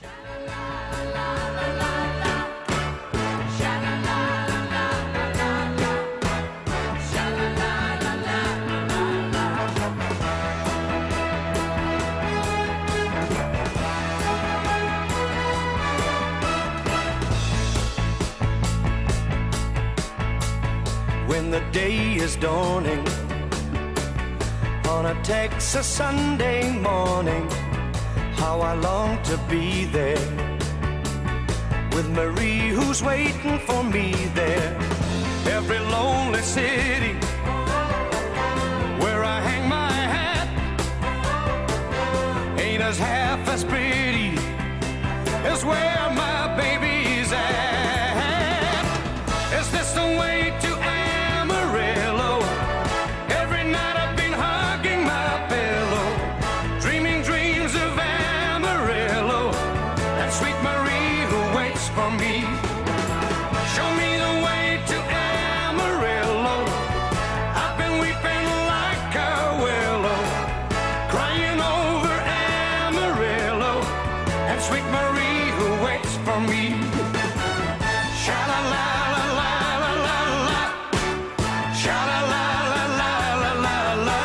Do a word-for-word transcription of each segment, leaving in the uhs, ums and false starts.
When the day is dawning on a Texas Sunday morning, how I long to be there with Marie who's waiting for me there. Every lonely city where I hang my hat ain't as half as pretty as where my baby's at. Is this the way to Amarillo? Every night I've been hugging my pillow, dreaming dreams of Amarillo, and sweet Marie who waits for me. Show me the way to Amarillo. I've been weeping like a willow, crying over Amarillo, and sweet Marie who waits for me. Sha-la-la-la-la-la-la-la, sha-la-la-la-la-la-la-la,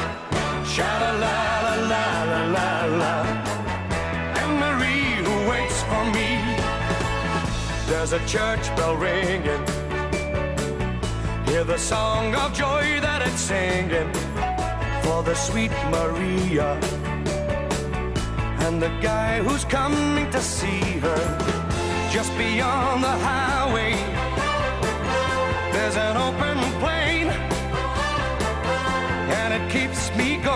sha-la-la-la-la-la-la, and Marie who waits for me. There's a church bell ringing, hear the song of joy that it's singing for the sweet Maria and the guy who's coming to see her. Just beyond the highway there's an open plain, and it keeps me going